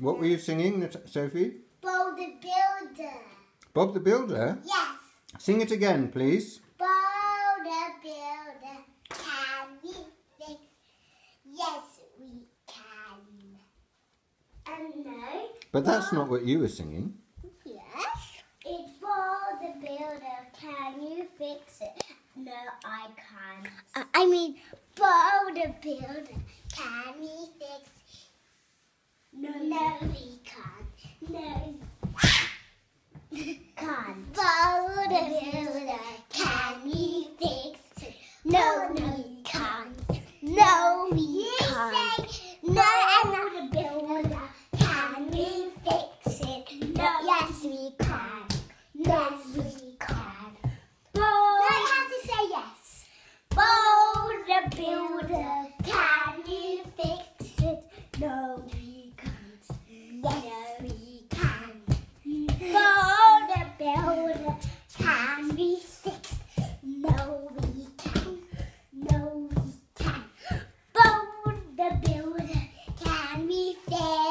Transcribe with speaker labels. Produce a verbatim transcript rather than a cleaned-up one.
Speaker 1: What were you singing, Nat- Sophie?
Speaker 2: Bob the Builder.
Speaker 1: Bob the Builder?
Speaker 2: Yes.
Speaker 1: Sing it again, please.
Speaker 2: Bob the Builder, can we fix? Yes, we can. And no.
Speaker 1: But that's
Speaker 2: Bob-
Speaker 1: not what you were singing.
Speaker 2: Yes. It's Bob the Builder, can you fix it? No, I can't. Uh, I mean, Bob the Builder, can we fix it? No, no, we can't. No. Can't. Bob the Builder, can we fix it? No, no, we can't. No, we can't. No, Bob the Builder, can we fix it? No, yes, we can. Yes, we can. Bob. No, you have to say yes. Bob the Builder, can you fix it? No, we can't. Yes, we can. Bob the Builder, can we fix it? No, we can. No, we can. Bob the Builder, can we fix